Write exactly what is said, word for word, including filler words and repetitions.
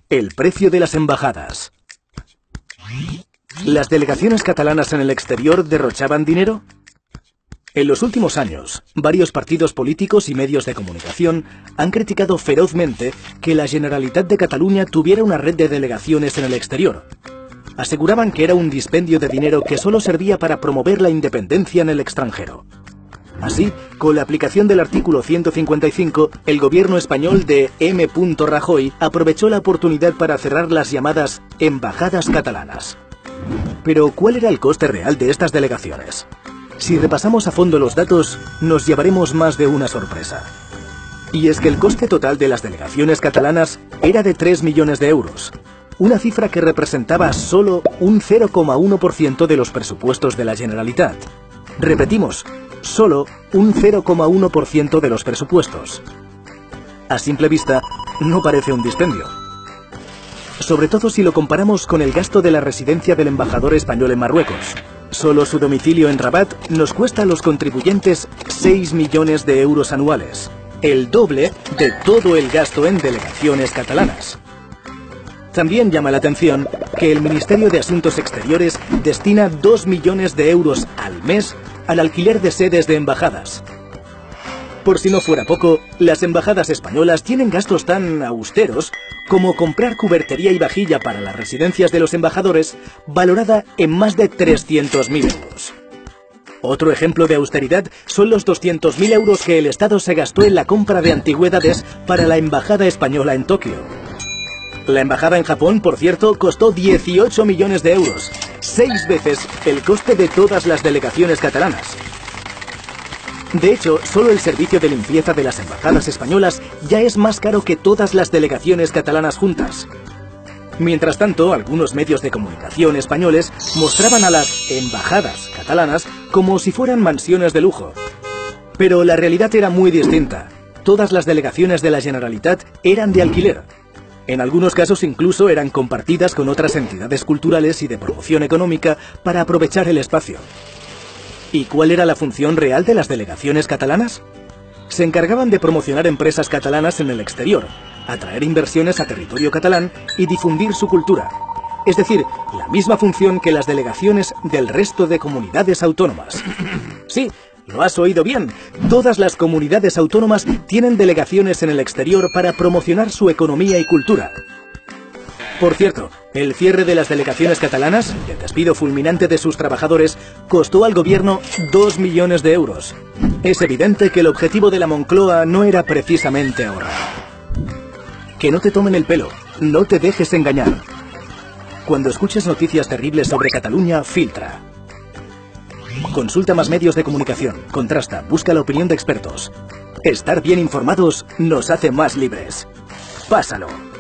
El precio de las embajadas. ¿Las delegaciones catalanas en el exterior derrochaban dinero? En los últimos años, varios partidos políticos y medios de comunicación han criticado ferozmente que la Generalitat de Cataluña tuviera una red de delegaciones en el exterior. Aseguraban que era un dispendio de dinero que solo servía para promover la independencia en el extranjero. Así, con la aplicación del artículo ciento cincuenta y cinco, el gobierno español de M. Rajoy aprovechó la oportunidad para cerrar las llamadas embajadas catalanas. Pero, ¿cuál era el coste real de estas delegaciones? Si repasamos a fondo los datos, nos llevaremos más de una sorpresa. Y es que el coste total de las delegaciones catalanas era de tres millones de euros, una cifra que representaba solo un cero coma uno por ciento de los presupuestos de la Generalitat. Repetimos, solo un cero coma uno por ciento de los presupuestos. A simple vista, no parece un dispendio. Sobre todo si lo comparamos con el gasto de la residencia del embajador español en Marruecos. Solo su domicilio en Rabat nos cuesta a los contribuyentes seis millones de euros anuales, el doble de todo el gasto en delegaciones catalanas. También llama la atención que el Ministerio de Asuntos Exteriores destina dos millones de euros al mes al alquiler de sedes de embajadas. Por si no fuera poco, las embajadas españolas tienen gastos tan austeros como comprar cubertería y vajilla para las residencias de los embajadores, valorada en más de trescientos mil euros. Otro ejemplo de austeridad son los doscientos mil euros que el Estado se gastó en la compra de antigüedades para la embajada española en Tokio. La embajada en Japón, por cierto, costó dieciocho millones de euros, seis veces el coste de todas las delegaciones catalanas. De hecho, solo el servicio de limpieza de las embajadas españolas ya es más caro que todas las delegaciones catalanas juntas. Mientras tanto, algunos medios de comunicación españoles mostraban a las embajadas catalanas como si fueran mansiones de lujo. Pero la realidad era muy distinta. Todas las delegaciones de la Generalitat eran de alquiler. En algunos casos incluso eran compartidas con otras entidades culturales y de promoción económica para aprovechar el espacio. ¿Y cuál era la función real de las delegaciones catalanas? Se encargaban de promocionar empresas catalanas en el exterior, atraer inversiones a territorio catalán y difundir su cultura. Es decir, la misma función que las delegaciones del resto de comunidades autónomas. Sí, lo has oído bien. Todas las comunidades autónomas tienen delegaciones en el exterior para promocionar su economía y cultura. Por cierto, el cierre de las delegaciones catalanas y el despido fulminante de sus trabajadores costó al gobierno dos millones de euros. Es evidente que el objetivo de la Moncloa no era precisamente ahorrar. Que no te tomen el pelo, no te dejes engañar. Cuando escuches noticias terribles sobre Cataluña, filtra. Consulta más medios de comunicación, contrasta, busca la opinión de expertos. Estar bien informados nos hace más libres. Pásalo.